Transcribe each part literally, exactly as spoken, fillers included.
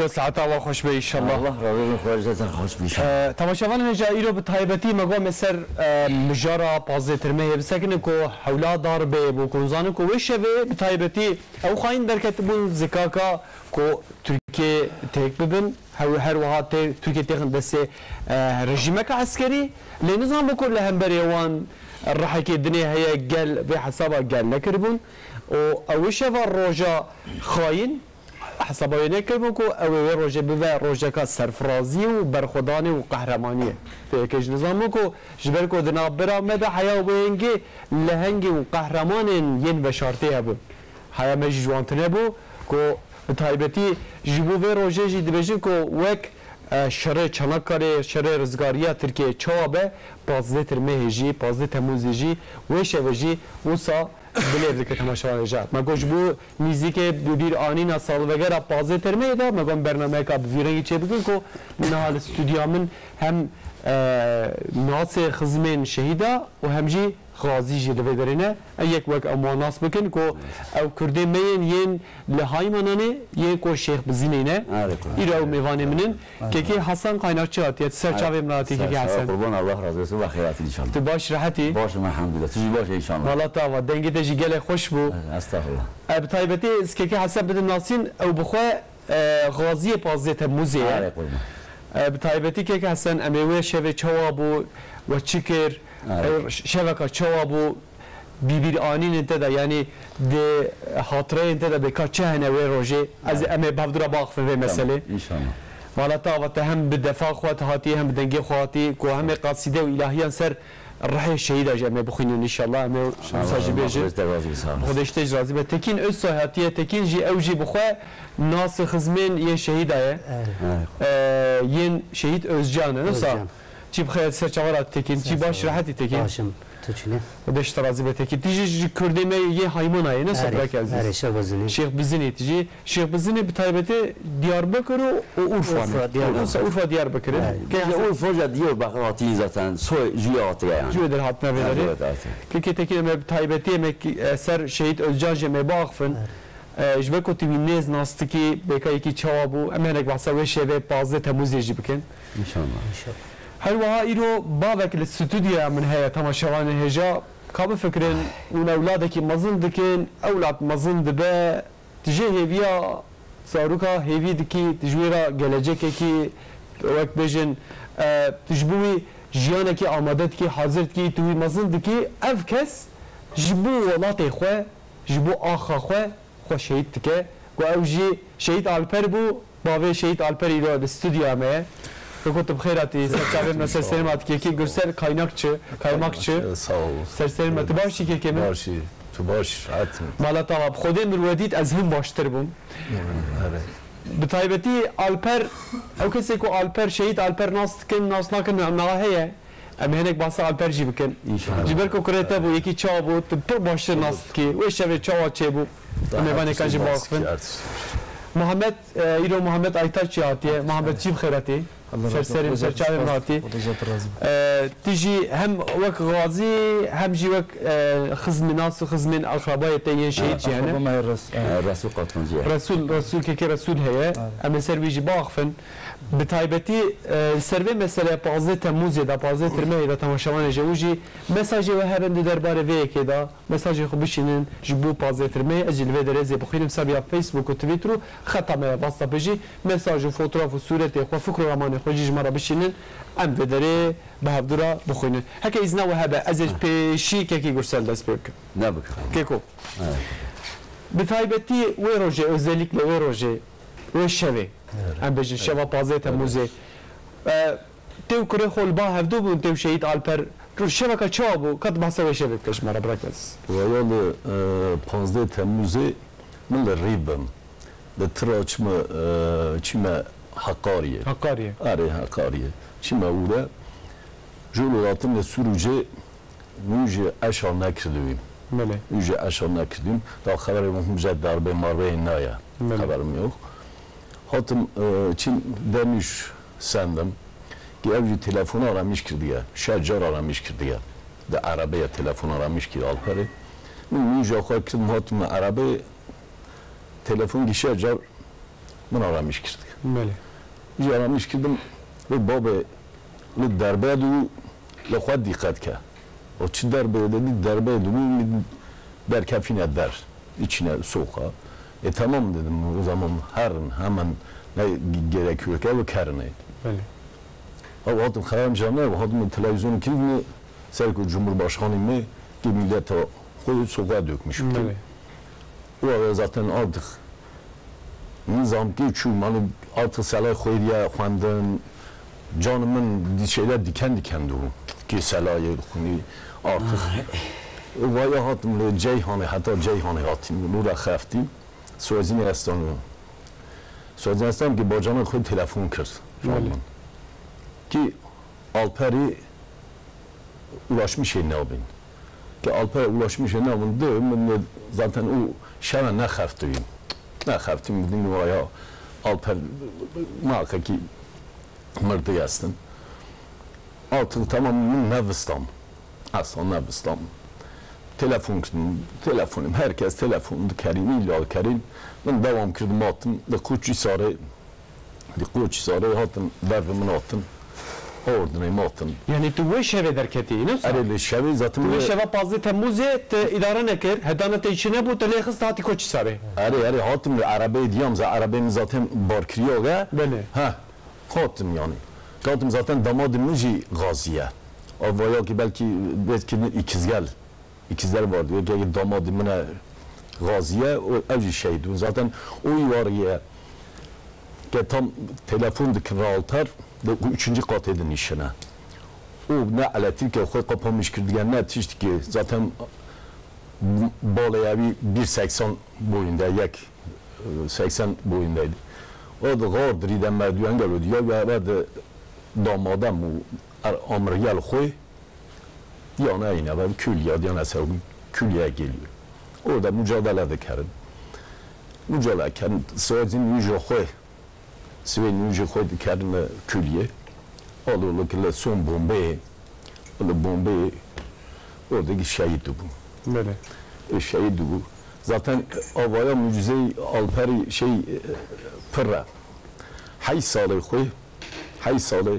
ایرو ساعت آوا خوش به ایشالله الله راوی خوش خوش بیشه تماشاوان نجا ایرو به تایبتی مگو مسر مجارا پازه ترمه بسکنه کو حولا دار به بو کنزانه کو وشه به تایبتی او خاین درکت بون زکاکا کو ترکیه تک ببن هر هر وقت ترکیه تخن بس رژیمک عسکری لنظام بکل لهم بریوان الرحكي الدنيا هي قال بحسابها قال نكربون او شفا الروجا خاين حسابها نكربون او روجا بفا روجا كا سرفرازي وبرخداني وقهرمانيه فيكش نظامكو جبركو دنابرا مدى حياه وينجي لهنجي وقهرمان ين بشارتي ابو حياه مجي جوانتنه بو كو تايبتي جيبو في روجا جي دبجن كو وك شره چناکاری شره رزگاریا ترکیه چوابه پازده ترمه هجی پازده تموز هجی ویشه ویجی وسا بلیرد که تماشاوان جات مگوش بو میزیک بیر آنینا سال وگرا پازده ترمه دا مگم برنامه که بویرنگی چه بگن که نهال استودیامن هم ناس خزمین شهیدا و همجی غازی جی دوی درینه یک وقت امواناس بکن که او کرده مین ین لهای منانه یک کو شیخ بزینه ایرا او میوانه منن که که حسن قایناچی هاتیت سرچاوی مناتی که حسن قربان الله راضی است و خیراتی ان شاء الله تو باش راحتی باش الحمدلله تو باش ان شاء الله والله تا و دنگی تجی گله خوش بو استغفر اب تایبتی اس که که حسب بدن ناسین او بخو غازی پازیت موزه اب تایبتی که که حسن امیوه شوی چوابو و چیکر شبکه چوابو بیبیر آنین انتدا یعنی ده خاطره انتدا بکار چه هنوی روژه از امی بافدرا باخفه به مسئله انشاءالله والا تا هم بدفاع خواهد هاتی هم بدنگی خواهدی که هم قاصده و الهیان سر الرحي الشهيد اجمع بخينون ان شاء الله امي مساجي بيجي خدش تج راضي بتكين اس هاتيه تكين جي اوجي بخوا ناس خزمين ين شهيد ايه ين شهيد اوزجان نصا چی بخیر سر چوارات تکین چی باش راحتی تکین باشم تو چونه خودش ترازی به تکین تیجی کرده می یه حیوان आहे نه صبر کردی آره شیخ بزنی شیخ بزنی تیجی شیخ بزنی به تایبت دیاربکر و اورفا نه اورفا دیاربکر که اورفا جا دیار بخواتی زاتن سو جیات yani جو در هات نمیداری که که تکین به تایبتی می سر شهید اوجاج می باخفن اجبه کو تی نیز ناستکی بکای کی چوابو امنک واسه شوه پازده تموزی جی بکن ان شاء الله ان شاء الله هل وها إيرو بابك الاستوديو من هي تماشوان هجا كاب فكرين ون أولادك مزن دكين أولاد مزن دبا تجي هيفيا صاروكا هيفي دكي تجويرا جلجك كي وقت بيجن أه تجبوي جيانك آمادتك حاضرتك توي مزن دكي أفكس جبو ولاتي خو جبو آخا خو خو شهيد تك وأوجي شهيد ألبر بو بابي شهيد ألبر إيرو الاستوديو ما كنت بخيراتي سرچاوي مثلا سينمات كيكي غرسل كايناكچı kaymakçı sağ ol سرسر متباشي كيكي باشي تو باش حتى مالا طبعا خودي مروديت از هم باشتر بوم بتايبتي البر او كسي كو البر شهيد البر ناس كن ناس ناكن ما هي ام هناك باس البر جي بكن جبر كو كريتا بو يكي چا بو تو باشتر ناس كي وش شوي چا چه بو ميوانه كاجي باقفن محمد ايرو محمد ايتاچ ياتي محمد جيب خيراتي سرسري سرچاوي مناتي تيجي هم وك غازي هم جي وك خزم ناس وخزمين اقرباء تي شهيد يعني رسول قطنجي رسول رسول كي رسول هي اما سربيجي باخفن بتايبتي سربي مساله پازده تموز دا پازده ترمه دا تماشاوان جوجي مساجي وهرند دربار وي كده مساجي خو بشينن جبو پازده ترمه اجل و درزي بخيرم سابيا فيسبوك وتويتر ختم واتساب بيجي مساج وفوتوغراف وصوره خو فكر رمان خوجي مره بشينن ام بدري بهبدرا بخوينن هكا اذنا وهذا ازج بشي كيكي غرسل دسبك نبك كيكو بتايبتي ويروجي özellikle ويروجي وشوي ام بجي شوا پازده تموزه تو كره خول با هفدو بون تو شهيد البر شبكه چابو قد بحث وشوي كشمره بركز ويال پازده تموزه من الريبم لتراچم چما حقاريه حقاريه اري حقاريه چما ولا جولاتم لسروجه نوجه اشار نكردويم بله نوجه اشار نكردويم دا خبر مهم جد darbe marbe naya haberim yok hatım çim demiş sandım ki evci telefonu aramış kirdiye şarjör aramış kirdiye de arabaya telefon aramış ki alperi nوجه خاطر hatım araba telefon şarjör من آرامیش کردی بله جی آرامیش کردم و بابا دربه دو لخواد دقت که و چی دربه dedi دربه دو در kafine der içine soğuğa e tamam dedim o zaman her hemen ne gerekiyor ki o karnıydı. بله Ama hattım xaram canı ve hattım televizyonu kilidini Serko Cumhurbaşkanı mı ki millet o koyu sokağa dökmüş. بله O arada zaten artık nizam ki şu hani artık salah koyuya xwendin canımın şeyler diken diken durum ki salahı kuni artık vaya hattım Ceyhan'ı hatta Ceyhan'ı hattım nura xaftim Suazini Estan'ı Suazini Estan ki bacana koy telefon kırdı. Ki Alper'i ulaşmış ne yapın? Ki Alper'e ulaşmış ne yapın? De zaten o şana ne xaftıyım? Ne xaftıyım dedim oraya Alper muhakkak ki mırdı yazsın. Artık tamamen nevistam. Aslan nevistam. Telefon kırdım, telefonum, herkes telefondu Kerim, illa Kerim. Ben devam kırdım, attım, da koçu sarı, da koçu sarı hattım, dervimin attım, ordunayım attım. Yani tu bu şeve derketi, ne? Arayla şeve zaten... Tu bu şeve pazı Temmuz'e idare nekir, hedanete içine bu telexis taati koçu sarı. Arı, arı, hattım, arabayı diyem, arabanın zaten barkırıyor, ha? Bele. Ha, hattım yani. Hattım zaten damadım nici gaziye. Avvaya ki belki, belki ikizgel. İkizler vardı. Yani damadımına gaziye o evci şeydi. Zaten o yuvarıya ki tam telefon dikin Alper de üçüncü kat edin işine. O ne aletir ki o kapanmış kirdigen ne tişti ki zaten balaya bir bir seksen boyunda yak seksen boyundaydı. O da gardır iden merdiven geliyordu. Ya ya da damadam bu Amerikalı koy yana yine ben külliye yana sevdim külliye geliyor. Orada mücadele ederim. Mücadele ederim. Söylediğim müjde koy. Söylediğim müjde koy ederim külliye. Olur ki son bombayı, o bombayı oradaki şehit bu. Böyle. E, şehit bu. Zaten avaya mucize Alperi şey pırra. Hay salı koy. Hay salı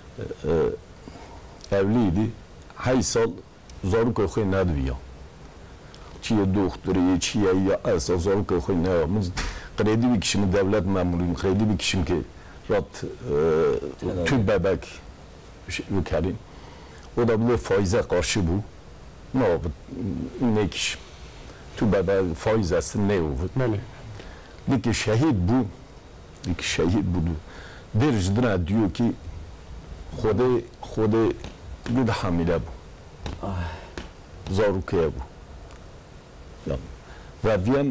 evliydi. Haysal zaruk koy ne diyor? Çiye doktoru, çiye ya asal zaruk koy ne yapmış? Kredi bir kişinin devlet memuruyum, kredi bir kişim ki rat tüp bebek vekali. O da bile faize karşı bu. Ne yaptı? Ne kişi? Tüp bebek faiz aslında ne oldu? Böyle. Bir ki şehit bu, bir ki şehit budu. Dercedine diyor ki, Xude, Xude bir de hamile bu. Zarukiye bu. Yani, ve viyem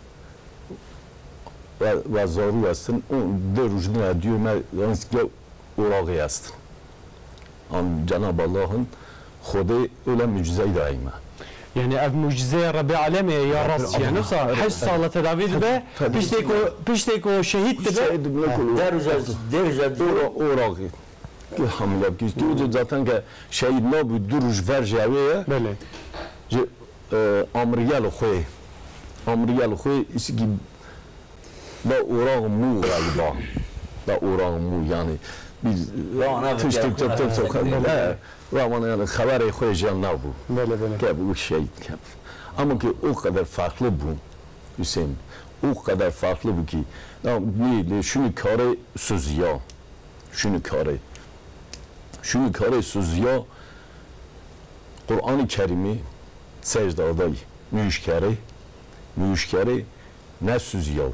ve, ve zaru yastın, o dercedine diyor, yani ki orağı yastın. Yani Cenab-ı Allah'ın Xude öyle mucize daima. Yani ev mucize Rabbi aleme ya rast yani sa haç salat tedavi be piştek o piştek o şehit de Derece derece orağı ki hamile ki diyor zaten ki şehit ne bu duruş verceviye böyle je amriyal xoy amriyal xoy isi ki da orağı mu galiba da orağı mu yani biz tıştık çok çok çok Raman yani haberi koyacağım ne bu? Böyle böyle. Ki bu şey ki. Ama ki o kadar farklı bu Hüseyin. O kadar farklı bu ki. Ne şunu kare sözüyor. Şunu kare. Şunu kare sözüyor. Kur'an-ı Kerim'i secdada müşkere müşkere ne sözüyor?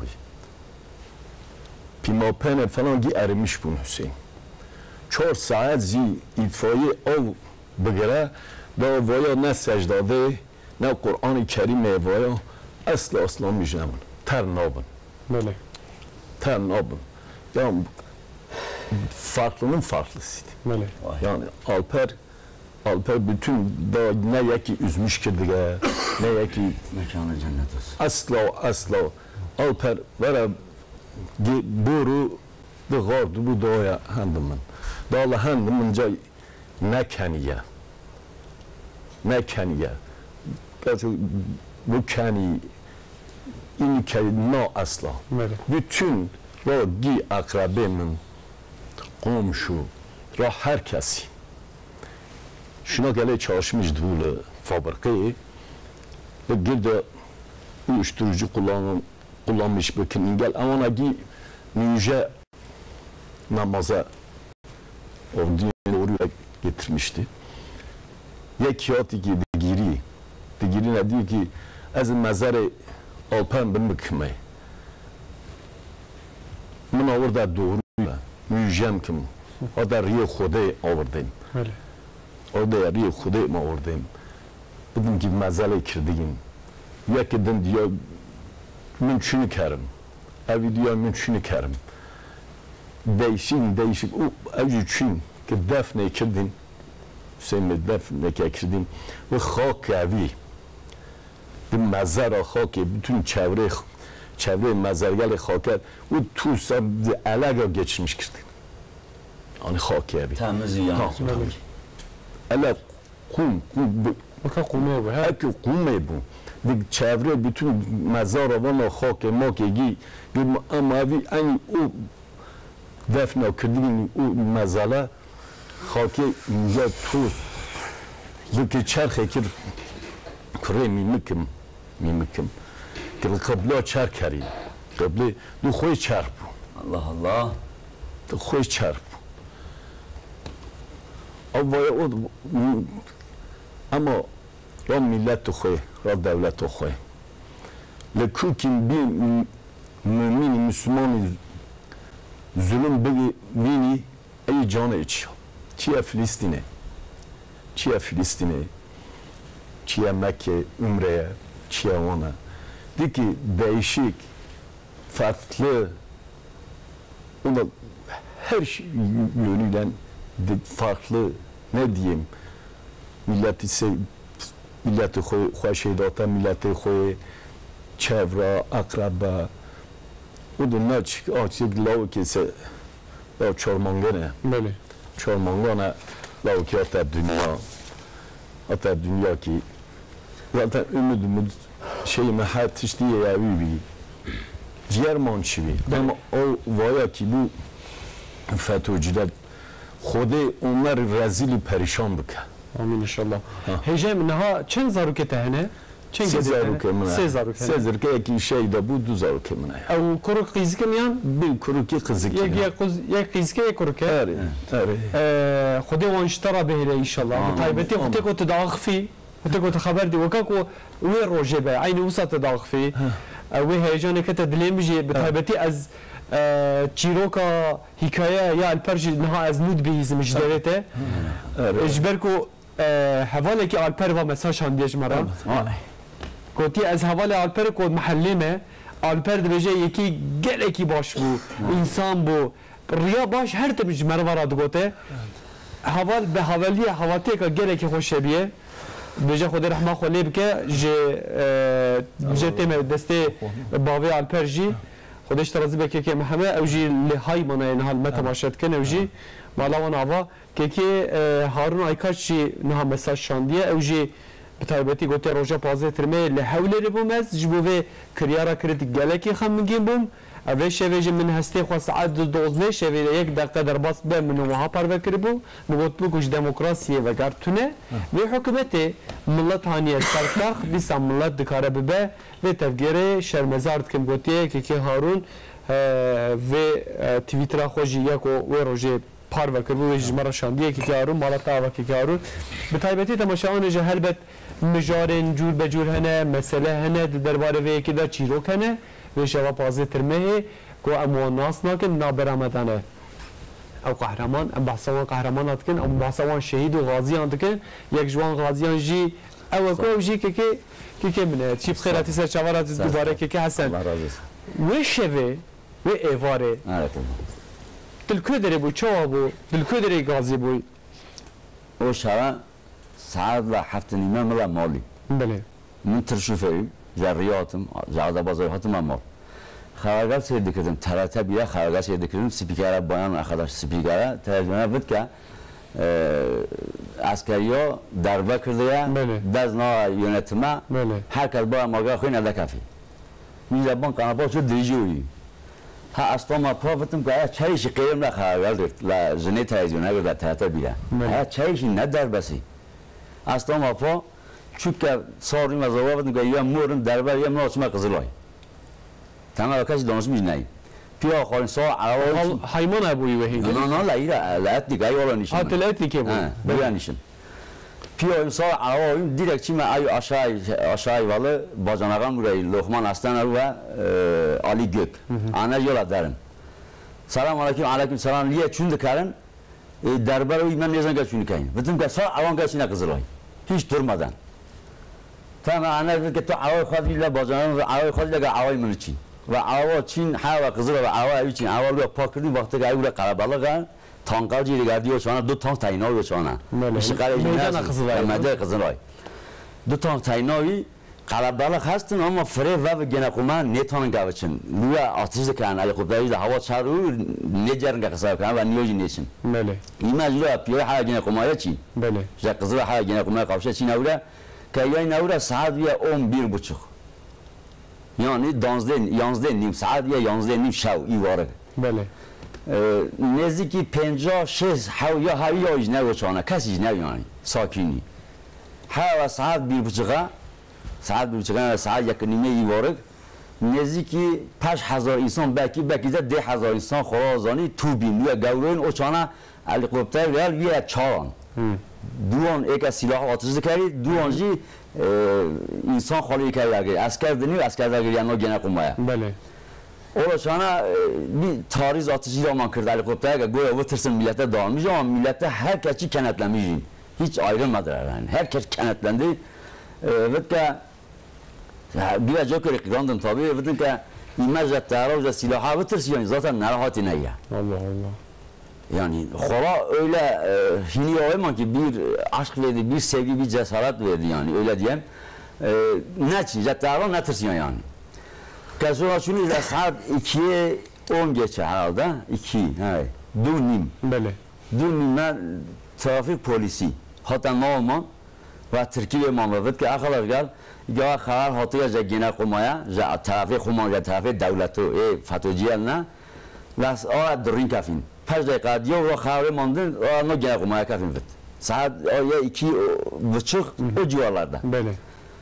Pimapene falan ki erimiş bunu Hüseyin. چهار ساعت زی itfaiye av bigire da vaya ne secdade ne Kur'an-ı Kerim vaya asla asla müjdemin ter nabın böyle ter nabın yani farklının farklısıydı böyle yani Alper Alper bütün da ne yaki üzmüş kirdiğe ne yaki mekanı cennet olsun asla asla Alper vere boru da gardı bu doğaya hanımın Dağla hanımınca ne kaniye, ne kaniye. Gerçi bu kani, ini kani ne asla. Böyle. Bütün را گی اقربه من قومشو را هر کسی شنا گله çalışmış دول fabrikayı ve girde uyuşturucu kullanım, kullanmış bir kimingel ama nagi müjde namaza o dünyayı oraya getirmişti. Ye kağıt ki digiri digiri ne diyor ki az mezarı alpan bin mükme من آورده دوروی میوژم کم آده ری خوده آوردیم آده ری خوده ما آوردیم بدیم که مزاله کردیم یکی دن دیا من چونی کرم اوی دیا من چونی کرم değişik değişik o evci çün ki defne kردیم سیم defne کردیم و خاک اوی به مزار خاک bütün çevre çevre mezargel haker o tusa alaga geçmiş kirdi. Yani hakiye bir. Temiz yani. Ala kum kum Baka kume bu. Haki kume bu. Bir çevre bütün mezar valla hake makegi bir amavi aynı o defne kirdiğin o mezala haki ya tuz zeki çarhe kir kure mimikim mimikim که قبلا چر کردیم قبلی دو خوی چر بود الله الله دو خوی چر بود اول او اما را ملت خوی را دولت خوی لکوکیم بی مؤمن مسلمان zulüm بگی بینی ای جان چی چیه فلسطینه چیه فلسطینه چیه مکه عمره چیه ona de ki değişik, farklı, ona her şey yönüyle farklı ne diyeyim, milleti se, milleti hoşeydata, milleti hoş, çevre, akraba, o da ne çık, açık lav ki se, lav çormangane, Böyle. çormangane, lav ki hatta dünya, hatta dünya ki, zaten ümidimiz şeyime her tiştiye yavi bir ciğer mançivi ama o vaya ki bu FETÖ'cüler خود onlar rezili perişan bık. Amin inşallah. Hecem neha çen zaruke tehne? Çen Se zaruke mına. Se zaruke. Se zaruke ki şey de bu du zaruke mına. Ev kuruk qizike miyan? Bir kuruki kızık. Yek yek kuz yek qizike yek kuruke. Evet. Evet. خودی وانشترا بهره انشالله طيبتي خودی کو تداخفي خودی کو خبر دی وکاکو وی روجه به عین وسط تداخفي وی هیجان کته دلیم بجی به طيبتي از چیروکا حکایه یا الپرج نها از نود بیز مجدرته اجبرکو حواله کی الپر و مساج هندیش مرا گوتی از حواله الپر کو محلیمه الپر دبجه یکی گل کی باش بو انسان بو ریا باش هر تبج مرا گوته حوال به حوالی حواته که گل کی خوش بیه بجه خود رحمه خلیب که ج ج تم دسته باوی الپر جی خودش ترازی بکه که همه اوجی لهای منه نه حال متماشات کنه اوجی والا و نوا که که هارون ایکاچی نه مساج شاندیه اوجی بتایبتی گوته روزا پازه ترمه لحوله ربومز جبوه کریارا کریت گلکی خم میگیم بوم اوه شویج من هستی خو ساعت دوزده شویج یک دقیقه در باس به من وها پرو کربو نگوت بو کش دموکراسی و گرتونه و حکومت ملت هانیه سرتاخ بیسا ملت دکاره ببه و تفگیره شرمزارد کم گوتیه که که هارون و تویترا خوشی یک و روژه پرو کربو و جمعه شاندیه که که هارون مالا تاوه که که هارون به طایبتی تماشاان جه هلبت مجارن جور بجور هنه مسئله هنه درباره و یکی در چیروک هنه و شباب پازه ترمه کو اموان ناس ناکن نابرامدانه او قهرمان ام بحثوان قهرمانات کن ام بحثوان شهید و غازیان دکن یک جوان غازیان جی او کو جی که که که که منه چی بخیراتی سر چوارات دوباره که که حسن و شوه و ایواره دلکو داره بو چوا بو دلکو داره غازی بو او شبه ساعت و هفت نیمه ملا مالی بله من ترشوفه جریاتم جاده بازارهاتم اما خبرگار سید کردم تراته بیا خبرگار سید کردم سپیکر بیان اخلاص سپیکر ترجمه بود که عسکریا دربه کرده دست نا یونتما هر کس با ماگه خوی نده کافی میزبان کاناپا شد دیجویی ha astoma profetim که چایش قیم را خواهر دارد ل زنی تلویزیون اگر در تحت بیره ها چایش ندار بسی استoma پا çünkü sorun ve zavabını gayya morun derber ya mı açma kızılay. Tamam arkadaş danışmış ney. Piya xalin sağ arawa hayman abuyi ve hiç. No no la ira la etli gay olan işin. Ha teletli ki bu. Böyle işin. Piya sağ arawa direkt çime ay aşağı aşağı valı bacanagan burayı Lokman Aslan ve Ali Gök. Ana yola derim. Selam aleyküm aleyküm selam liye çünkü karın derber o iman ne zaman geçiyor kayn. Bütün ka sağ avan geçine kızılay. Hiç durmadan. Tamam ana dedi ki tu avay khadıyla bacanan ve avay khadıyla avay من için ve avay Çin hava kızıl ve avay için avay yok pakırdı vakti gayı buraya karabalığa tankacı ile gidiyor sonra du tank tayinoy sonra işgal meydan kızılay meydan kızılay du tank tayinoy karabalık hastın ama fre ve gene kuma netanın gavçın luya atışlı kan ali kubdayı hava çağırıyor ne jarın kasa kan ve niyoji nesin bele imaj luya piye ha gene kuma ya Çin bele ja kızıl ha gene kuma kavşa Çin avla که یه نوره ساعت یا اون بیر بچخ یعنی دانزده یانزده نیم ساعت یا یانزده نیم شو ایواره بله نزدیکی پنجاه شش هاو یا هاوی یا ایج نو چانه کسی ایج نو یعنی ساکینی هاو ساعت بیر بچخه ساعت بیر بچخه ساعت یک نیمه ایواره نزدیکی پنج هزار انسان بکی بکی ده ده هزار انسان خرازانی تو بین یا گورین او چانه هلیکوپتر ریال وی چاران دوان یک از سلاح آتش کردی دوانجی انسان خالی کردی اگر اسکر دنی اسکر دگری انا گنه قمایا بله اولا شانا bir tariz atışı zaman kırdı helikopter ki goya bu tırsın millete dağılmış ama millete herkesi kenetlenmiş hiç ayrılmadılar yani herkes kenetlendi ve ki biraz çok kırıklandım tabii ve ki imajla taarruz silahı bu tırsın zaten narahatı ne ya Allah Allah yani Xora öyle e, hini oyman ki bir aşk verdi, bir sevgi, bir cesaret verdi yani öyle diyeyim. E, ne için? Zaten ne tırsın yani. Sonra şunu da saat ikiye on geçe herhalde. iki, evet. Dunim. Bele. Dunim'e trafik polisi. Hatta ne olma ve Türkiye mamlaket ki arkadaşlar ya karar hatıya gene kumaya, trafik kumaya, trafik devleti, e, FETÖ'cülerle ve o durin kafin. پنج دقیقه دیو رو خواهر ماندن آنها گناه قمای کافیم بود ساعت یا یکی بچخ او جوالارده بله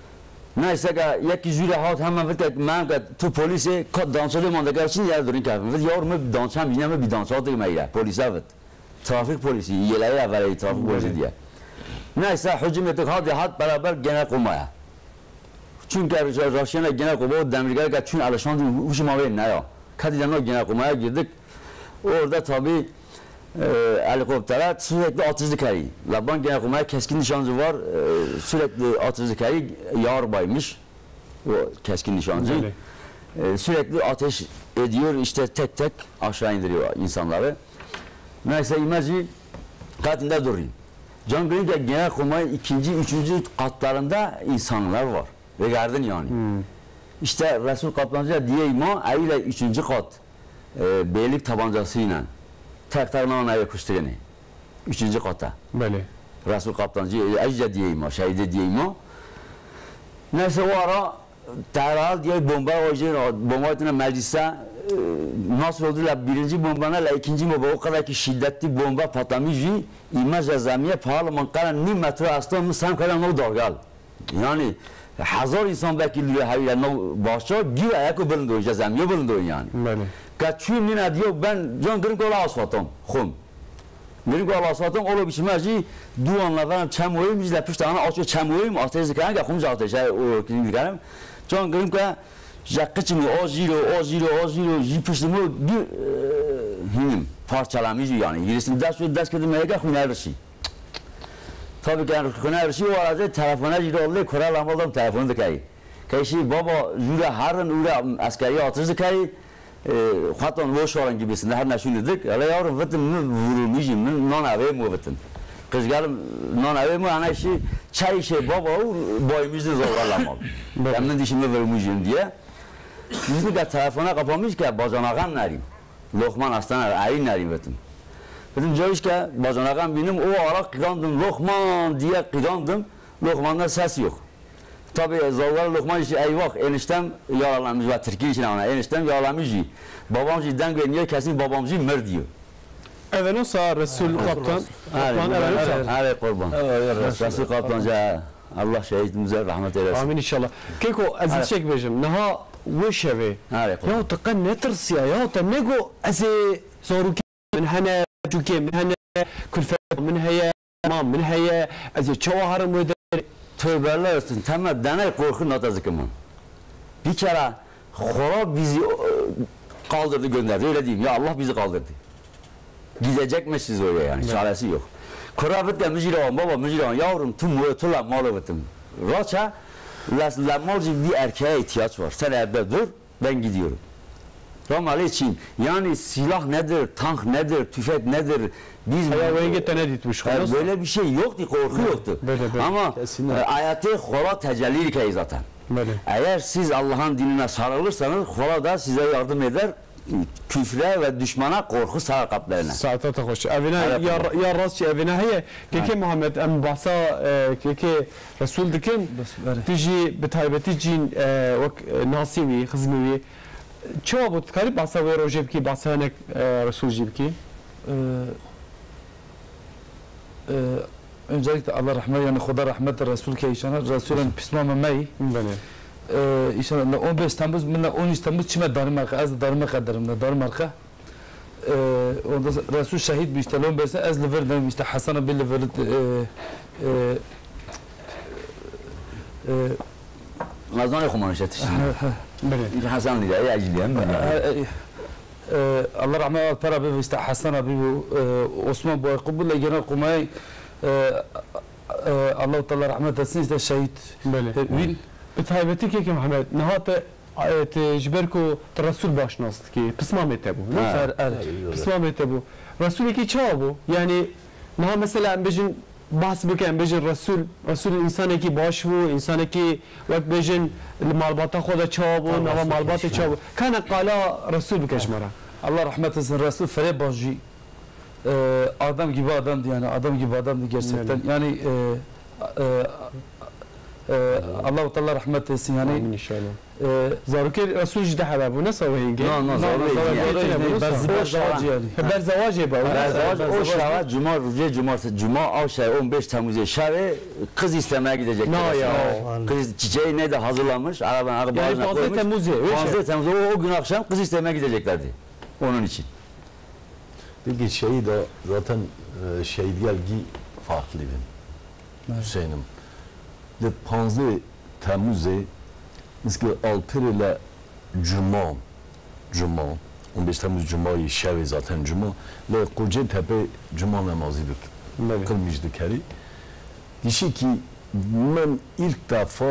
neyse ki yeki jüri hat hemen vit man ki tu polise kad dansöre manda gerçin yer durin kafim vit yor mu dansam yine mi bir dans atı meyre polise vit trafik polisi yelaya veri trafik polisi diye neyse hücumetik hadi hat beraber gene qumaya çünkü Rusya'na gene qubo demirgar ki çün alışan huşuma verin ne ya kadiden gene qumaya girdik orada tabi e, helikoptere sürekli atışlı kari. Laban Genelkurmay keskin nişancı var. E, sürekli atışlı kari yar baymış. O keskin nişancı. E, sürekli ateş ediyor işte tek tek aşağı indiriyor insanları. Neyse imajı katında duruyor. Can görünce Genelkurmay ikinci, üçüncü katlarında insanlar var. Ve gördün yani. Hmm. İşte Resul Kaplancı diye ima eyle üçüncü kat. E, beylik tabancasıyla tek tek ona yakıştı yani. Üçüncü kata. Böyle. Resul Kaptancı Ejce diyeyim o, şehide diyeyim o. Neyse o ara derhal diye bomba oje bomba etine meclise e, nasıl oldular birinci bombanla ikinci bomba o kadar ki şiddetli bomba patlamış imaj azamiye parlaman kalan ni metro aslan misam kalan o dalgal. Yani hazır insan vekilleri hayır no başa gibi ayakı bulundu cezamiye bulundu yani. Böyle. Kaçıyor ne diyor ben can gırın kola asfatam xum. Gırın kola asfatam ola biçimci duanla falan çamoyum bizle piştana açıyor çamoyum ateş kan ki xum zaten şey o kim bilerim. Can gırın kola jakıçımı o zero o zero o zero jipiştimi bir hinim parçalamış yani. Yerisini ders ve ders kedimeye ki hünerlisi. Tabii ki hünerlisi o arada telefona giriyor oldu kural almadım telefonu da kayı. Kayışı baba jüre harın ura askeri ateş kayı. Hatta boşalan gibisinde her ne düşündük. Öyle yavrum vatan mı vurulmuşum, non ave mi vatan. Kız geldim non ave mi ana işi çay şey baba boymuşuz zorlanmam. Ben dişimi vurmuşum diye. Biz de telefona kapamış ki bacanagan nerim. Lokman Aslan ayın nerim vatan. Dedim Joyce ki bacanagan benim o ara kırandım Lokman diye kırandım. Lokman'da ses yok. tabii zavlar lokma işi eyvah eniştem yaralanmış ve Türkiye için ona eniştem yaralanmış. Babam cidden güveniyor kesin babamcı mır diyor. Evet olsa Resul Kaptan. Kaptan evet olsa. Evet kurban. Resul Kaptanca Allah şehidimize rahmet eylesin. Amin inşallah. Keko aziz çek bejim. Naha وشوي يا تقن نترسيا يا تنجو أزي زاروكي من هنا جوكي من هنا كل فترة من هي ما من هي أزي شواهر مودر tövbeler olsun tamam deney korku notası kimin bir kere Xora bizi kaldırdı gönderdi öyle diyeyim ya Allah bizi kaldırdı gidecekmişiz oraya yani evet. Çaresi yok Kurabitte müjdeon baba müjdeon yavrum tüm bu tulla malı bitim Raça Lamalcı bir erkeğe ihtiyaç var sen evde dur ben gidiyorum Ramali için yani silah nedir, tank nedir, tüfek nedir? Biz e, böyle bir şey yoktu, korku evet, yoktu. Böyle, böyle. Ama e, ayeti Xora tecelli ki zaten. Böyle. Eğer siz Allah'ın dinine sarılırsanız Xora da size yardım eder. Küfre ve düşmana korku sağ kaplarına. Saate hoş. Evine ya ya rastçı evine heye. Keke Muhammed em bahsa keke Resul dikin. Tiji betaybeti cin nasivi, hizmevi. Çoğu bu karib bahsa ve roje ki bahsa nek Resul jibki. Öncelikle Allah rahmet yani Xuda rahmet Resul ki inşallah Resul'ün pismama mey. Beni. İnşallah on beş Temmuz, minna on üç Temmuz çime Danimarka, az Danimarka derim Danimarka. Onda Resul şehit bir işte on beş az liverden işte Hasan bin liver Nazan okuman işte. Beni. Hasan ile ya aciliyem beni. Allah rahmet para bir işte Hasan abi Osman bu kabul genel kumay Allah Teala rahmet etsin işte şehit. Beni. بتهايبتي كيك محمد نهات تجبركو الرسول باش ناستكي بسمع متابو نصر بسمع متابو رسولي كي تشابو يعني نها مثلا بيجن بحث بكن بيجن رسول رسول الانسان كي باشو انسان كي وقت بيجن المعلومات خذ تشابو نها معلومات تشابو كان قال رسول بكجمره الله رحمة الله رسول فري باجي adam gibi adamdı yani adam gibi adamdı gerçekten yani Allah Teala rahmet etsin yani. Amin inşallah. Zarukir Resul jde hababu nasıl vahiyge? No no zarukir. Berzavac yani. Berzavac ba. Berzavac o şava cuma ruce cumartesi cuma avşay on beş Temmuz'e şave kız istemeye gidecek. No ya. Kız çiçeği ne de hazırlamış arabanın arabasına koymuş. Yani on beş Temmuz'e. on beş Temmuz'e o gün akşam kız istemeye gideceklerdi. Onun için. Peki şeyi de zaten şehit gelgi farklı benim. Hüseyin'im. Le panzı Temmuz'e miski alpir ile Cuma Cuma on beş Temmuz Cuma'yı şevi zaten Cuma le Kocatepe Cuma namazı kılmıştı keri dişi ki ben ilk defa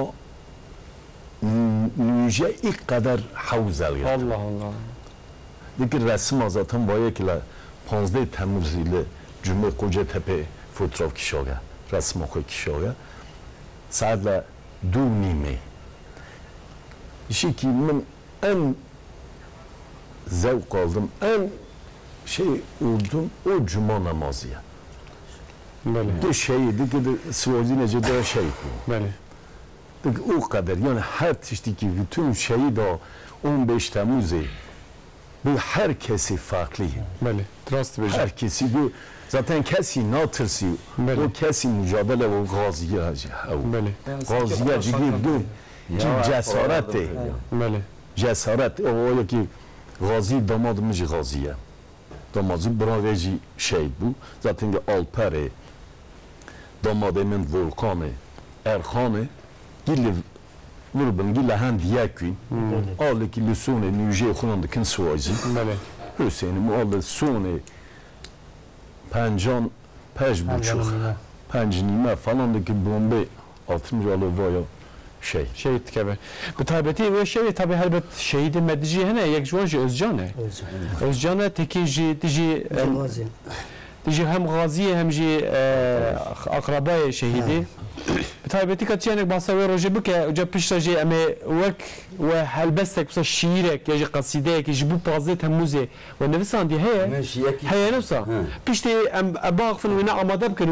müjde ilk kadar havzel Allah Allah dikir resim zaten bayağı ki le panzı Temmuz ile Cuma Kocatepe fotoğraf kişoga resim oku kişoga saatla du nime. İşi ki ben en zevk aldım, en şey oldum o cuma namazı ya. Böyle. De şeydi ki de Suvazi Nece'de şey bu. Böyle. De o kadar yani her tişteki bütün şeyi de on beş Temmuz'ı bu herkesi farklı. Böyle. Trust verir. Herkesi bu zaten kesi natırsı o kesi mücadele o gaziye böyle gaziye ciddi cesaret böyle cesaret o ki gazi damadımız gaziye damadı braveci şey bu zaten ki Alpere damadımın volkanı Erkanı gille vurban gille handiye gün aldı ki lüsune müjde kunandıkın suayzi böyle Hüseyin'im aldı sune Pancan, pej buçuk, pancinime falan da ki bombe altmış alı vaya şey. Şehit gibi. Bu tabiati ve şey tabi elbet şehidin medici hene yekjvanji Özcan'e. Özcan'e tekinci dici dici hem gaziye hem ji akrabaya şehidi. Bu tabiati katiyenek bahsa ve roje bike uca piştaji ame vek ve helbestek mesela şiirek ya ji kasideyek ji bu pazı Temmuz'e ve nefsan diye heye heye nefsa pişti em bağfın ve ne amade bkınun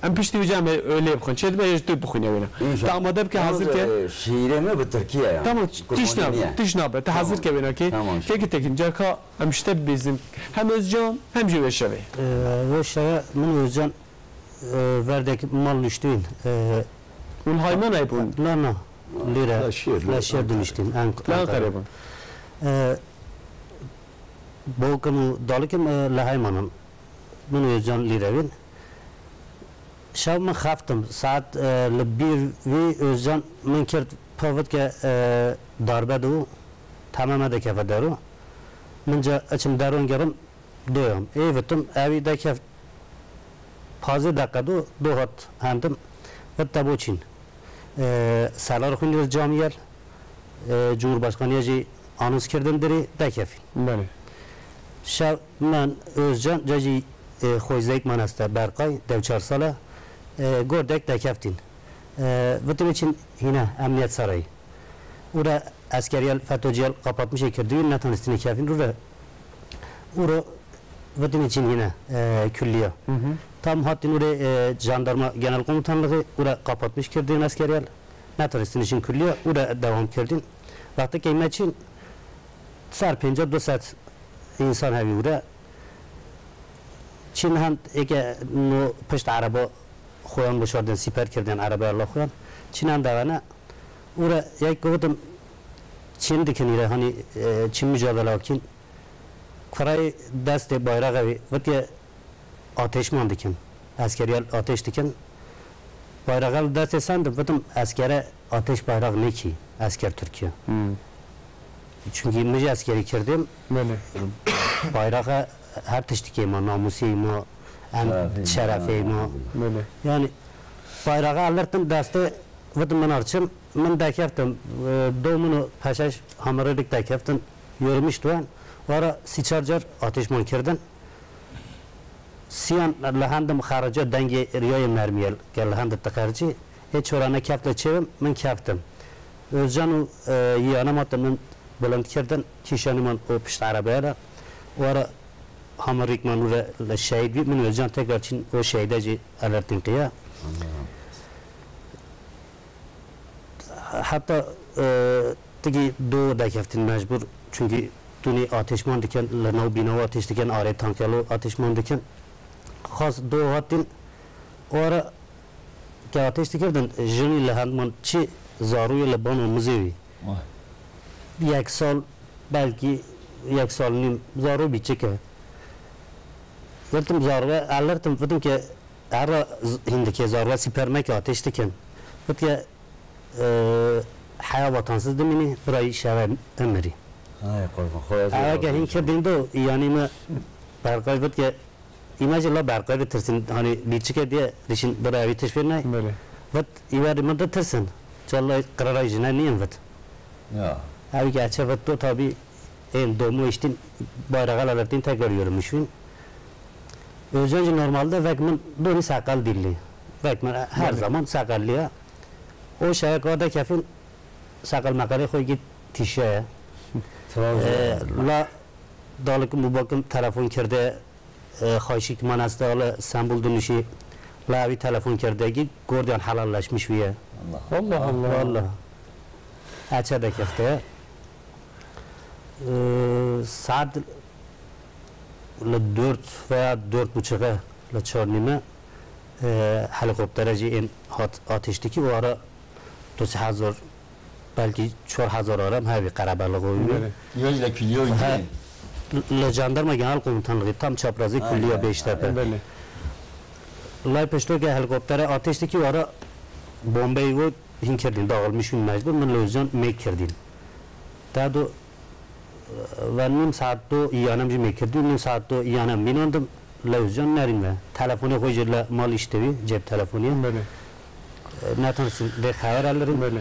ام پشتی وجام öyle بخون چه به تو بخونی ونا داماده که حاضر که شیره می به ترکیه yani tamam tişna tişna be hazır ke wena ki ki tekince ka em işte bizim hem özcan hem jüve şeve ve şeve min özcan verdek mal düştüğün un hayman ayıpın la la lira la şer demiştin la gariban Bolkanu dalıkım la haymanın min özcan lira bin شب من خفتم ساعت لبیر وی özcan من کرد پاوت که darbe دو تمام ده کف درو من جا açım درون گرم دویم ایوتم اوی ده کف پازه دقیقه دو دو هات هندم و تبوچین سالار خونی جامعیل Cumhurbaşkanı جی anons کردم دری ده کفین بله شب من özcan جی خویزیک من است برقای دو چهار ساله گردک دکفتین وقتی için yine emniyet sarayı orada askeriyel FETÖ'cüyel kapatmış ekirdiği ne tanıştığını kafin orada orada vaqti için yine külliye tam hattın orada jandarma genel komutanlığı orada kapatmış kirdiğin askeriyel ne tanıştığını için külliye orada devam kirdin vakti kıymet için sar penca do saat insan hevi orada Çin hem eke no pişt araba خوان بشاردن سپر کردن عربه الله خوان چین هم دوانه او را یک گفتم چین دکنی را هانی چین مجادله کن کرای دست bayrak وی وقتی آتش مان دکن askeriyel آتش دکن bayrak دست سندم وقتم askere آتش bayrak ne ki asker Türkiye çünkü mece askeri kirdim bayrağı her tiştiki ma namusi ma en şerefi ma yani bayrağı alırdım deste vıdım ben arçım ben dekeftim doğumunu peşeş hamaradık dekeftim yormuştu o ara siçarcar ateşman kirdin siyan lahandım kharaca dengi riyayı mermiyel gel lahandı takarcı hiç orana keftle çevim ben keftim özcan yiyanım attım ben buland kirdin kişanımın o pişt arabaya o ara hamarik manura la şehit bir min özcan tekrar için o şehideci alertin kıya hatta tegi do dakeftin mecbur çünkü tuni ateşman diken la nav binav ateş diken are tankalo ateşman diken khas do hatin o ara ki ateş dikerden jeni lahandman çi zaruya la banu muzevi یک سال belki یک سال نیم زارو بیچه که وقتم زارو علرتم وقتم که هر هنده که زارو سپرمه که آتش دکن وقت که حیا وطنسız دمینی برای شوه امری اگه هین کردین دو یعنی ما برقای وقت که ایماج الله برقای رو ترسین هانی بیچه که دیه ریشین برای اوی تشفیر نای وقت ایواری من da ترسن چه الله قرارای جنه نیم وقت Abi gerçek vato tabi en doğumu iştin bayrağı alertin tekrar yürümüşüm. Özönce normalde vekmen doni sakal dilli. Vekmen her zaman sakallıya. O şeye kadar kefin sakal makale koy git tişeye. La dalık mübakim telefon kirde xaşik manasta ala İstanbul dönüşü. La bir telefon kirde git gordan halallaşmış viye. Allah Allah Allah. Açar da kefte. saat dört veya dört buçuğa la çarnime helikopterci en ateşteki o ara dost hazır belki çor hazır aram hevi karabalığı oluyor. Yüzle külliyor gidiyor. La jandarma genel komutanlığı tam çaprazı külliye Beştepe. La peşto ki helikoptere ateşteki o ara bombayı o hinkerdin dağılmış mecbur men lozcan mek kerdin. Daha do و نیم ساعت دو ایانم جی میکردی نیم ساعت دو ایانم میناندم لوزجان نریم و تلفنی خوی جل مال اشتوی جب تلفنی بله نتونستیم به خبر الریم بله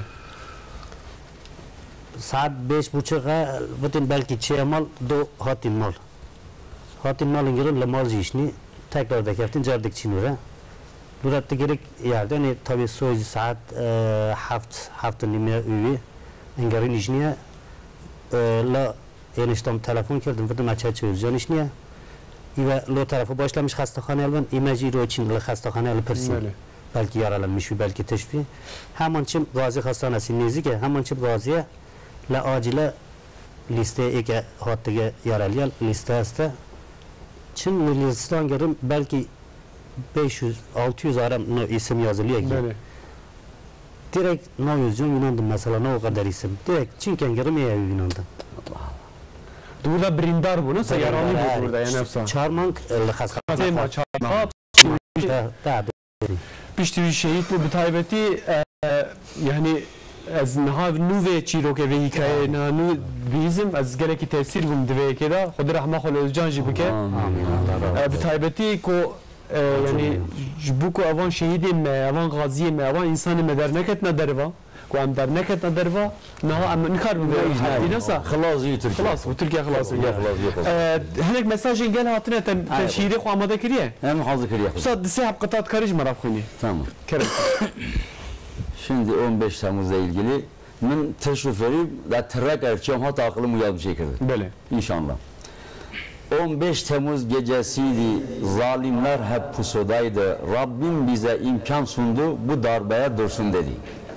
ساعت بیش بچه وقتی بلکی چه مال دو هاتین مال هاتین مال اینگرون لمال جیشنی tekrar da keftin jardik çinure Durat gerek yerde ne tabi soyuz saat haft hafta nime üye engerin işniye la eniştem telefon kırdım vurdum açığa çözeceğim iş niye ve lo tarafı başlamış hastahane alban imajı ro için hastahane alıp persin. Belki yaralanmış belki teşfi. Hemen çim Gazi Hastanesi nizike hemen çim Gazi'ye la acile liste eke hatta yaralıyal liste hasta. Çin listan görüm belki beş yüz altı yüz aram no isim yazılıyor ki. Direkt no yüzden inandım mesela no o kadar isim. Direkt Çinken görüm ya inandım. Burada brindar bunu yaralı bu burada yani yapsa. Çarman hastane çarman. Da Piştiri şehit bu taybeti yani az nahav nuve çiro ke ve hikaye nanu bizim az gereki tefsir bum dve keda Xuda rahma xol can jibke amin taybeti ko yani bu ko avan şehidin me avan gaziye me avan insanı me der neket ne derva ko am der neket ne derva naha am nikar bu hadi nasa خلاص iyi Türkiye خلاص bu Türkiye خلاص ya خلاص هناك مساج gel hatine teşhiri xo amade kiriye hem hazır kiriye Ustad dise hep qatat karış maraf khuni tamam kerem Şimdi on beş Temmuz'la ilgili min teşrifleri ve tırrak erçem hatta aklım uyar bir şekilde. Böyle. İnşallah. on beş Temmuz gecesiydi. Zalimler hep pusudaydı. Rabbim bize imkan sundu. Bu darbeye dursun dedi.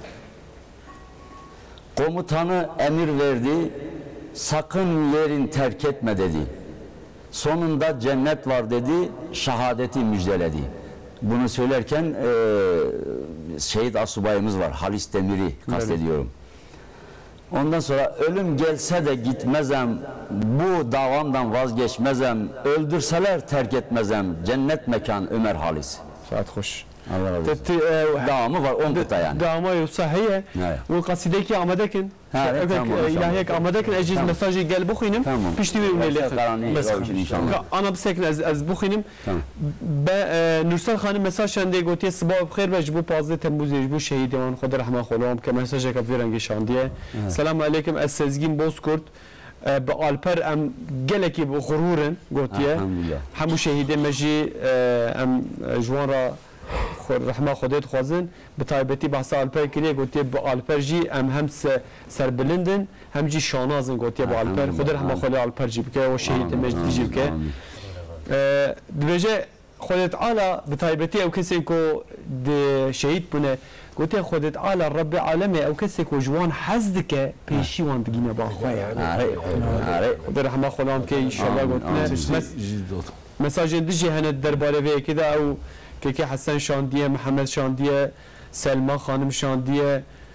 Komutanı emir verdi. Sakın yerin terk etme dedi. Sonunda cennet var dedi. Şehadeti müjdeledi. Bunu söylerken e, şehit asubayımız var. Halis Demir'i kastediyorum. Ondan sonra ölüm gelse de gitmezem, bu davamdan vazgeçmezem, öldürseler terk etmezem, cennet mekan Ömer Halis. Saat hoş. Allah razı olsun. Devamı var on kıta yani. Devamı yoksa hiye. Bu kasideki amadekin. İlahiyek amadekin eciz mesajı gel buxinim. Pişti bir ümeli. Ana bisekin az buxinim. Be Nursel Hanım mesaj şende gotiye sabah bxir ve bu pazde Temmuz bu şehidi van Xuda rahma xolum ke mesajı kap verengi şandiye. Selam aleyküm ez Sezgin Bozkurt. به آلپر ام گلکی به غرورن گوتیه همو شهید مجی ام جوان را رحمه خودت خوازن به تایبتی بحث آلپر کلیه گوتیه به آلپر جی ام هم سر بلندن هم جی شانازن گوتیه به آلپر خود رحمه خود آلپر جی بکه و شهید مجی جی بکه بوجه خودت عالا به تایبتی او کسی کو شهید بونه گوته خودت عالی رب عالمه او کسی که جوان حزد که پیشی وان بگینه با خواه خود رحمه خودم که انشالله گوتنه مساج دیجی هنه درباره وی که ده او که که حسن شاندیه محمد شاندیه سلما خانم شاندیه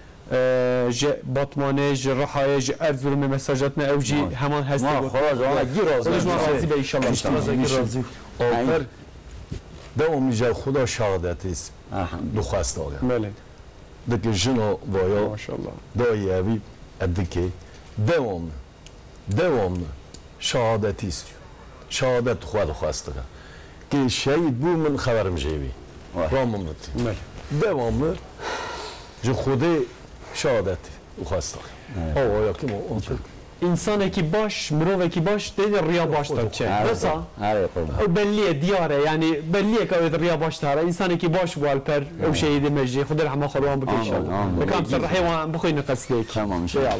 ج باتمانه ج رحایه ج ارزورم مساجاتنا او جی همان هستی خلاص وانا گیر راضی به انشالله آخر دومیجه خدا شهادت است دو خواسته آگه بله دکه جنو وایا ماشاءالله دایی اوی ادکه دوام دوام شهادتی است شهادت خود خواسته که شهید بو من خبرم جیبی رامون بودی دوام جو خود شهادت خواسته آه آیا که ما İnsan ki baş, mırov ki baş dedi riya baştar çe. Nasıl? O belliye diyare yani belliye ki o riya baştar. İnsan ki baş bu alper o şeyi demeci. Xuda rahme xolwan bu inşallah. Bekam sarhi ve bu khayna qaslek. Tamam inşallah.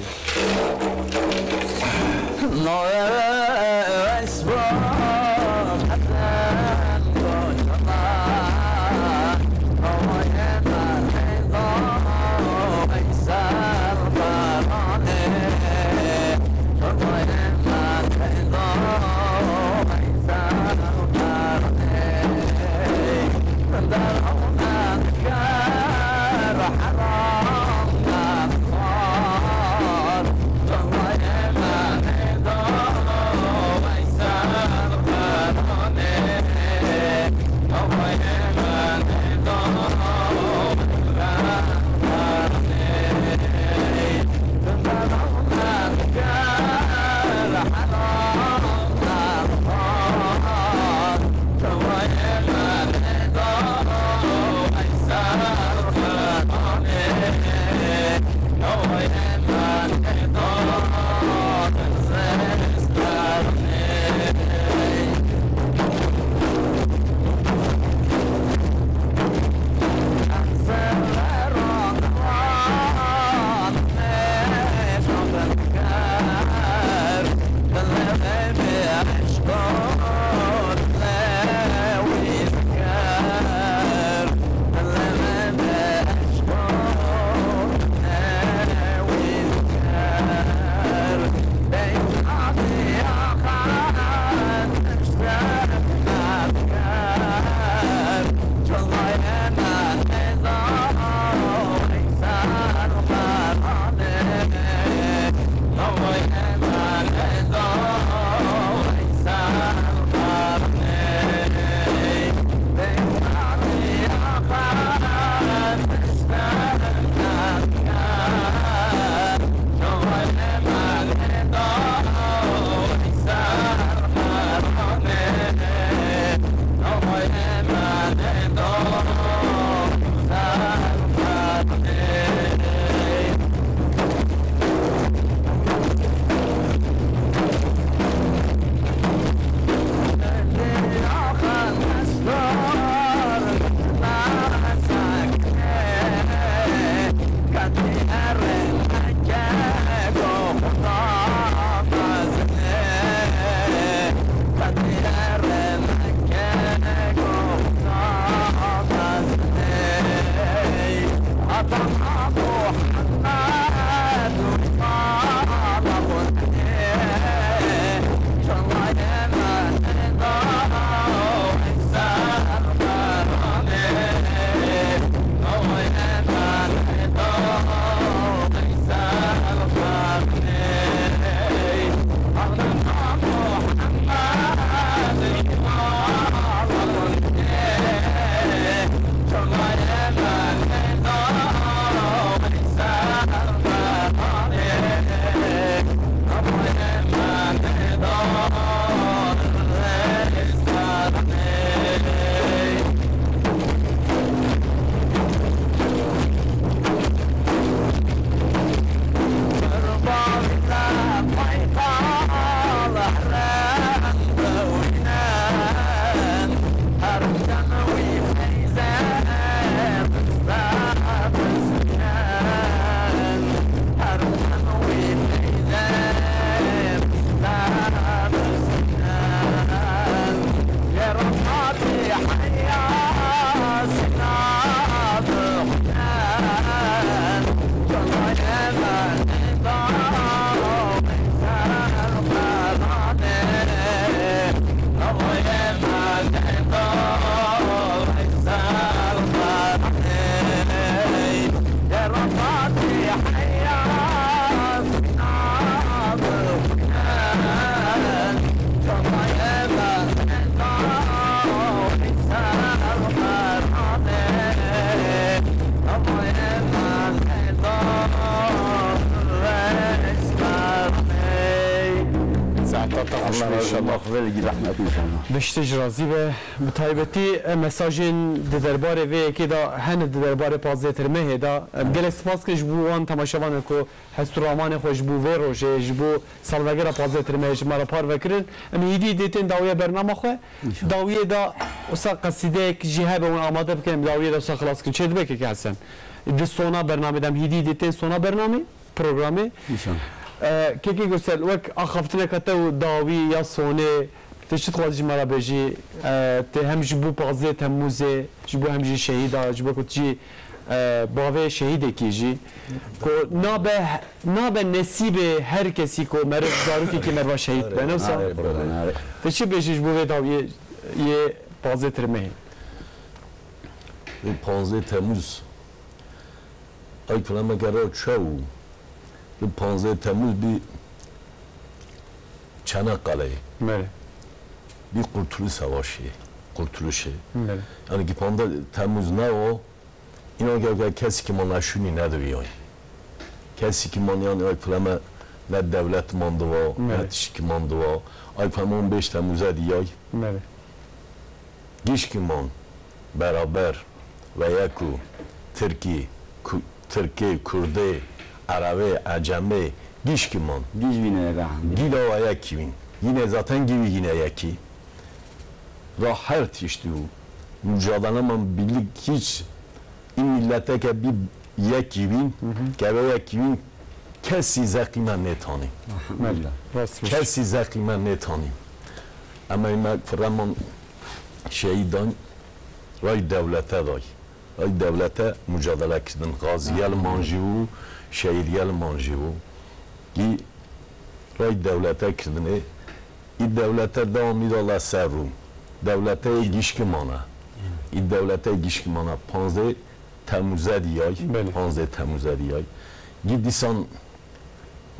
بشتج رازی به متایبتی مساجین درباره وی که دا هن درباره پازده ترمه هدا گل سپاس کش بو وان تماشاوان کو هسترامان خوش بو و روشه جبو سالوگر پازده ترمه جمال پار وکرن ام ایدی دیتن داویه برنامه خو داویه دا وسا قصیده که جهه اون آماده بکنم داویه دا وسا خلاص کن چه دبکه که هستن دی سونا برنامه دم ایدی دیتن سونا برنامه پروگرامه که کی گوسل وک آخفتنه کتو داوی یا سونه تشت خواهد جمعه بجی ته هم جبو پازده تموزه جبو هم جی شهیده جبو کت جی باوه شهیده کی جی کو نابه نابه نصیب هر کسی کو مرد داروکی که مروا شهید بنو سا تشت بجی جبو داوی یه پازده ترمه به پازده تموز ای فلان مگره چاو به پازده تموز بی چنقاله مره bir kurtuluş savaşı, kurtuluşu. Evet. Yani ki panda Temmuz ne o? İnan ki kesi ki bana şunu ne diyor? Kesi ki bana yani ay plame ne devlet mandı var, ne tişki mandı var. Ay plame on beş Temmuz'a diyor. Evet. Giş ki man beraber ve yaku Türkiye, Türkiye, Kürde, Arabi, Acemi, giş ki man. Giş bine ya. Gila ve yakivin. Yine zaten gibi yine yaki. Rahat işte o. Mücadelem birlik hiç in millete ki bir yekivin, ki o yekivin kesi zakime ne tanı. Kesi zakime ne tanı. Ama imek fırlaman şeyden ray devlete day. Ray devlete mücadele kırdın. Gaziyel manjivu, şehiriyel manjivu. Ki ray devlete kırdın. İ devlete devam ediyorlar serrum. Devlete gişki mana. İ devlete gişki mana. Panzde Temmuz'a diyay. Panzde Temmuz'a diyay. Gidisan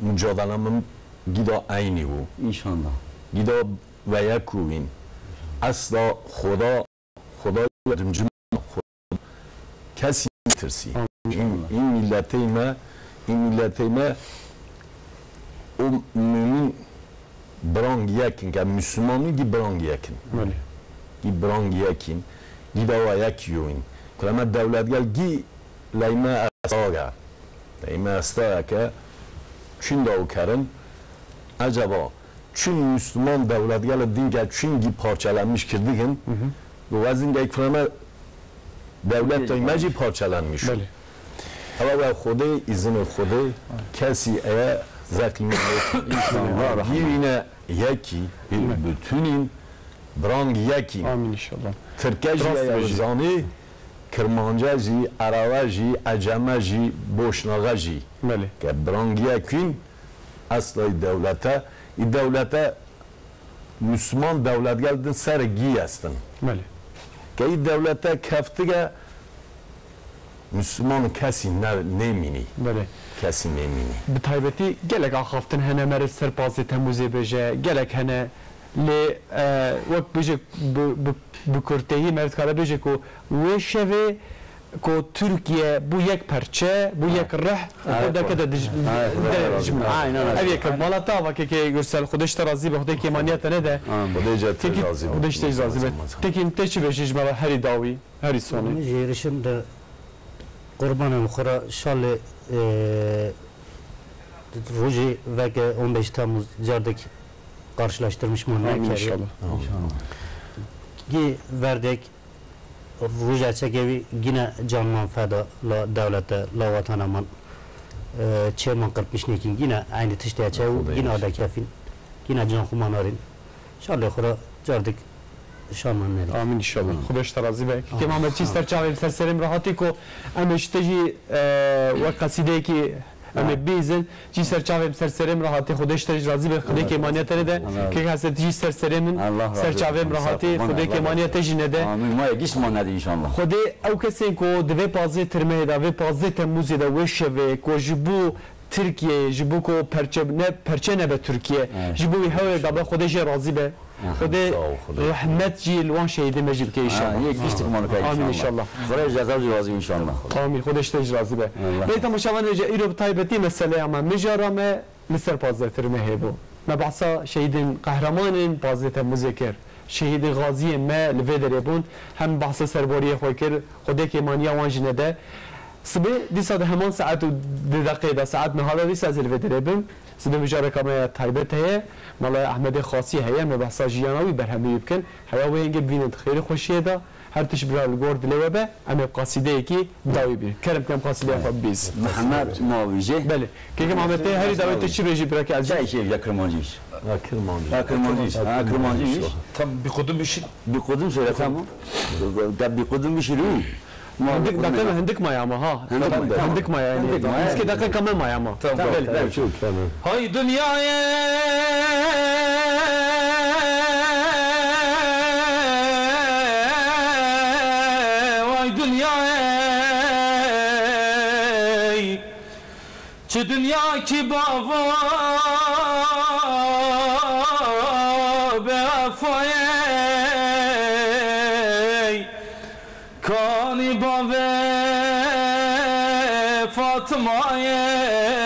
mücadelemiz gida aynı bu. İnşallah. Gida ve yakuvin. Asla Xuda Xuda yardımcı kesi tirsi. این این ملت ما این ملت ما o mümin brang yakin که مسلمانی گی برانگ یکن گی برانگ یکین گی دوا یکیوین کلمه دولت گل گی لیما استاگا لیما استاگا که چین داو کرن acaba çün Müslüman devlet gel din gel çün gibi parçalanmış kirdiğin bu vazin gel kılama devlet de parçalanmış. Ama ve Xuda izin Xuda kesi eye zaklimine inşallah yine yeki bütünin brang yeki. Amin inşallah. Türkçe yazanı Kırmancaji, Aravaji, Acemaji, Boşnagaji. Beli. Ke brang yekin asla devlete, devlete Müslüman devlet geldi ser giyestin. Beli. Ke devlete keftige Müslüman kesi ne nemini. Beli. Kesi nemini. Bi taybeti gelek axaftin hene meret serpazê Temmûzê bêje, gelek hene lê wek bêje bi Kurteyî meret kare bêje ku wê şevê ku Türkiye bu yek perçe, bu yek rih, xwedeke de dijmin. Ev yek malata vakeke Gürsel xudeş te razî be, xwedê kêmaniyete nede. Xwedê te razî be. Xudeş te razî be. Tekîn te çi bêjî ji me ve herî dawî, herî sonê. Jêrişim de Kurbanım xura şalle Ruji ve on beş Temmuz cardek karşılaştırmış mı? İnşallah. Gi verdek Ruja çekevi yine canman feda la devlete la vatanaman çeman kırpmış nekin yine aynı tişte çev yine ada kafin yine can kumanarin şalle xura cardek şaman nere. Amin inşallah. Xudeş te razî be. Ke Mehmet çî serçavê serserêm rahatî ku em ê ji te jî wek qasîdeyekî em ê bîzin jî serçavê serserêm rahatî xudeş te razî be xwedê kêmaniyete nede. Kek hese jî serserêmin serçavêm rahatî xwedê kêmaniyete jî nede. Amin. Ma yekîşman nede inşallah. Xwedê ew kesên ku di vê pazê tirmeyê de vê pazê Temmûzê de wê şevê ku ji bo Türkiye ji bo ku perçe ne perçe nebe Türkiye ji bo wî hewê dabe xwedê jê razî be. Xwedê rahmet jî li wan şehîdê me jî bike inşallah. Yekîştik manukayı inşallah. Amin inşallah. Xwedê cezab jî razî inşallah. Amin. Xudeş te jî razî be. Lê temaşavan êce îro bi taybetî meseleya me mijara me li ser pazêtirmê hebû. Me behsa şehîdên qehremanên pazê Temmûzê kir. Şehîdê gaziyên me li vê derê bûn. Hem behsa serboriyê xwe kir. Xwedê kêmaniya wan jî nede. Sibê dîsa di heman saet û di deqê de saet nihala dîsa ez li vê derê bim. Sibê mijareka me taybet heye. Malaya Ahmedê Xasî heye me behsa jiyana wî berhemî bikin. Heya wê hêngê bînin xêrî xweşiyê de her tiş bir al gor dilê we be em ê qasîdeyekî dawî bînin. Kerem kem qasîdeya xwe bîz. Mehmet Mavîje. Belê. Kêkê Mehmetê herî dawê te çi bêjî birekî ez Çay şey ya Kırmancıymış. Ha Kırmancı. Ha Kırmancıymış. Ha Kırmancıymış. Tam bir kodum bir şey. Bir kodum söyle tamam. Bir kodum bir şey yok. Hindik dakika hindik maya ama ha. Hindik maya yani. Eski dakika kamel maya ama. Tamam. Evet, Çok tamam. Hay dünyaya vay dünyaya çi dünya ki bava befaye kani bave Fatıma'ya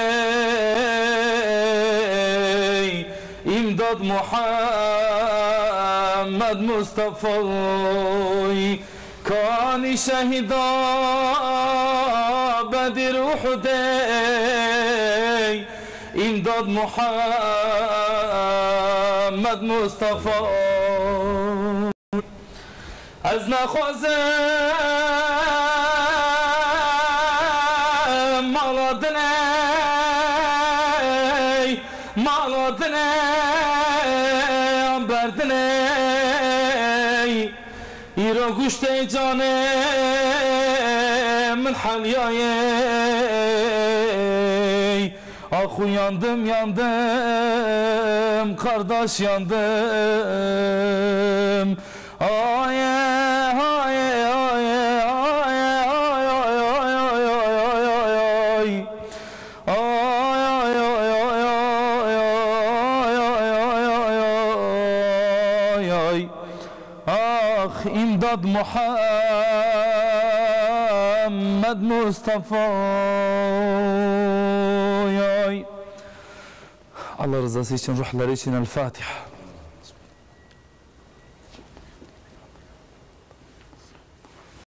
İmdad Muhammed Mustafa'y kani şehida Bedir Uhud'ey İmdad Muhammed Mustafa Ez naxwazim maladiney maladiney berdiney İro guştey canem min halyayey Ah yandım yandım kardeş yandım Ay ay ay ay ay ay ay ay ay ay ay ay ay آی آخ امداد محمد مصطفی آی الله رضası için ruhları için El Fatiha.